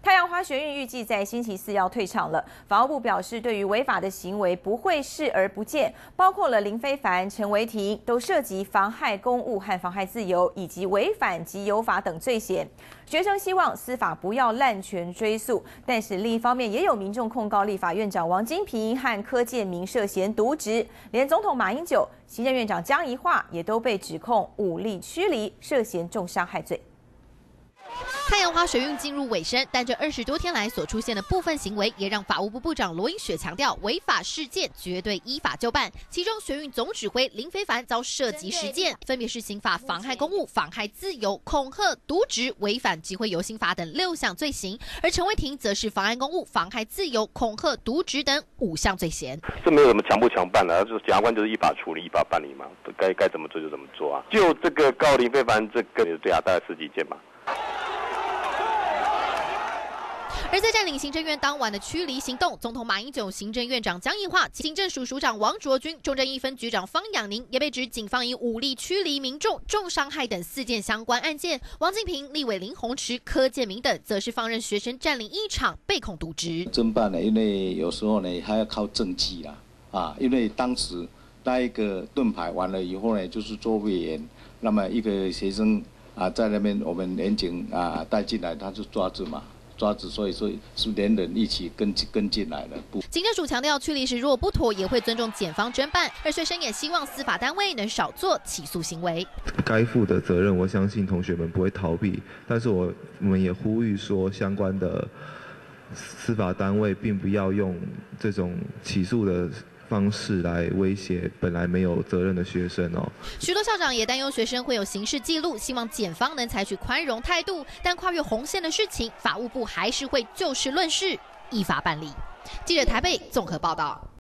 太阳花学运预计在星期四要退场了。法务部表示，对于违法的行为不会视而不见，包括了林非凡、陈为廷都涉及妨害公务和妨害自由，以及违反集邮法等罪嫌。学生希望司法不要滥权追诉，但是另一方面也有民众控告立法院长王金平和柯建铭涉嫌渎职，连总统马英九、行政院长江宜樺也都被指控武力驱离，涉嫌重伤害罪。 太阳花学运进入尾声，但这20多天来所出现的部分行为，也让法务部部长罗英雪强调，违法事件绝对依法就办。其中，学运总指挥林非凡遭涉及10件，分别是刑法妨害公务、妨害自由、恐吓、渎职、违反集会游行法等6项罪行；而陈为廷则是妨碍公务、妨害自由、恐吓、渎职等5项罪嫌。 这没有什么强不强办的，就是检察官就是依法处理、依法办理嘛，该怎么做就怎么做啊。就这个告林非凡这个，对啊，大概10几件嘛。 而在占领行政院当晚的驱离行动，总统马英九、行政院长江宜樺、警政署署长王卓君、中正一分局长方养宁也被指警方以武力驱离民众、重伤害等4件相关案件。王金平、立委林鸿池、柯建铭等则是放任学生占领一场，被控渎职。 侦办呢，因为有时候呢还要靠证据啦，因为当时那一个盾牌完了以后呢，就是做委员，那么一个学生在那边我们联警带进来，他就抓住嘛。所以说是连人一起跟进来了。 警政署强调，驱离时若不妥，也会尊重检方侦办。而学生也希望司法单位能少做起诉行为。 该负的责任，我相信同学们不会逃避。但是我们也呼吁说，相关的司法单位并不要用这种起诉的方式来威胁本来没有责任的学生哦。 许多校长也担忧学生会有刑事记录，希望检方能采取宽容态度。但跨越红线的事情，法务部还是会就事论事，依法办理。记者台北综合报道。